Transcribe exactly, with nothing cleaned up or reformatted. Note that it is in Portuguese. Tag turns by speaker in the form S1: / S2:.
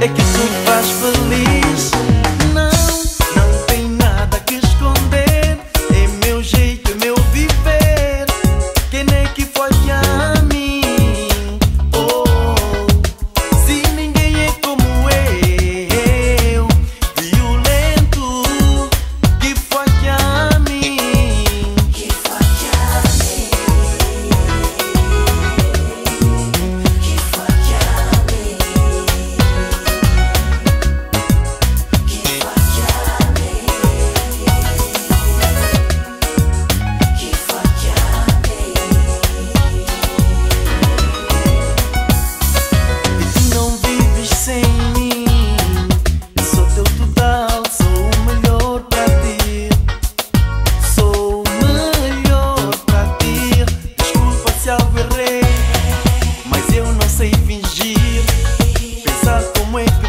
S1: é que tu me faz feliz. Não, não tem nada que esconder. É meu jeito, é meu viver. Quem é que foi a mim? Oh, se ninguém é como eu, violento, que foi a mim? Que foi a mim? Que foi a mim? Que foi a mim? Que foi a mim? E tu não vives sem mim. Eu sou teu total, sou o melhor pra ti. Sou o melhor pra ti. Desculpa se algo errei, mas eu não sei fingir. Pensar como é que